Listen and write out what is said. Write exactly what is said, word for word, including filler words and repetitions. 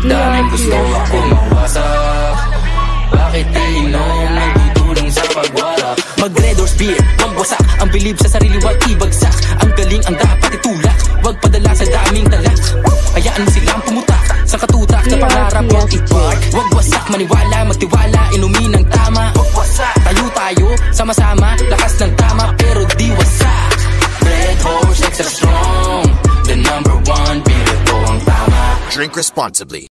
Daming gusto ako mawasak. Bakit iinom nagtutulong sa pagwarak? Mag-red or spear, wag wasak. Ang bilib sa sarili, wag ibagsak. Ang galing ang dapat itulak, wag padala sa daming talak. Hayaan mo silang pumutak sa katutak na pangarap, wag ipark. Wag wasak, maniwala, magtiwala, inumin ng tama. Wag wasak, tayo tayo, sama-sama, lakas ng tama, pero di wasak. Red Horse, extra strong, the number one, pinito ang tama. Drink responsibly.